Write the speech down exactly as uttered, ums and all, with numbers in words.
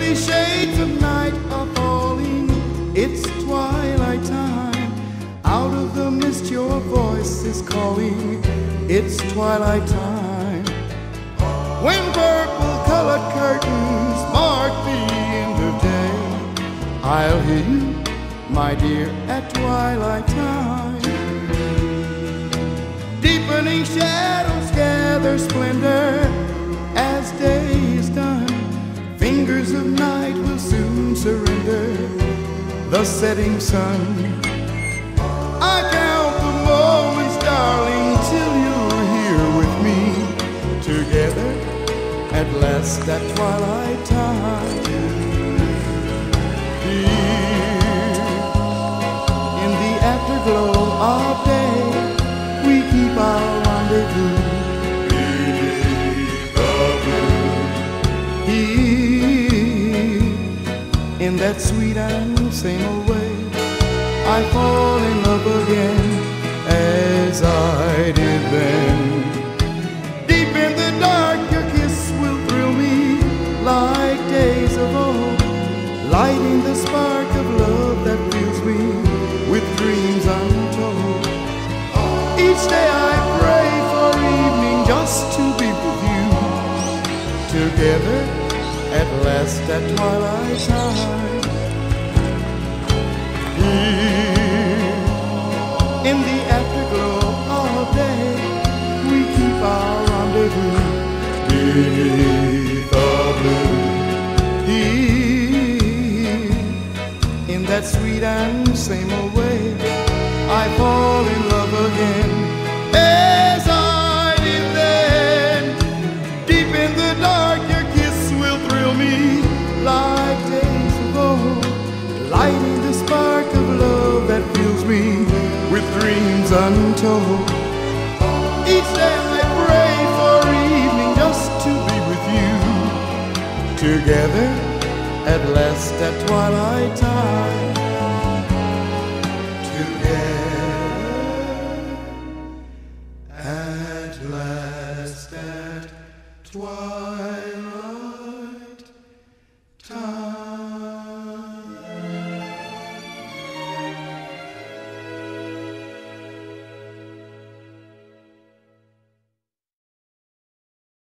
Heavy shades of night are falling, it's twilight time. Out of the mist your voice is calling, it's twilight time. When purple-colored curtains mark the end of day, I'll hear you, my dear, at twilight time. Deepening shadows gather splendor as day is done. Fingers of night will soon surrender the setting sun. I count the moments, darling, till you're here with me, together at last at twilight time. Here in the afterglow of day, we keep our rendezvous beneath the blue. Here in that sweet and same old way, I fall in love again as I did then. Deep in the dark your kiss will thrill me like days of old, lighting the spark of love that fills me with dreams untold. Each day I pray for evening just to be with you, together at last at twilight time. Here in the afterglow of day, we keep our rendezvous beneath the blue. Here in that sweet and same old way, I fall in love again as I did then. Deep in the dark your kiss will thrill me like days of old, lighting the spark of love that fills me with dreams untold. Each day I pray for evening just to be with you, together at last at twilight time.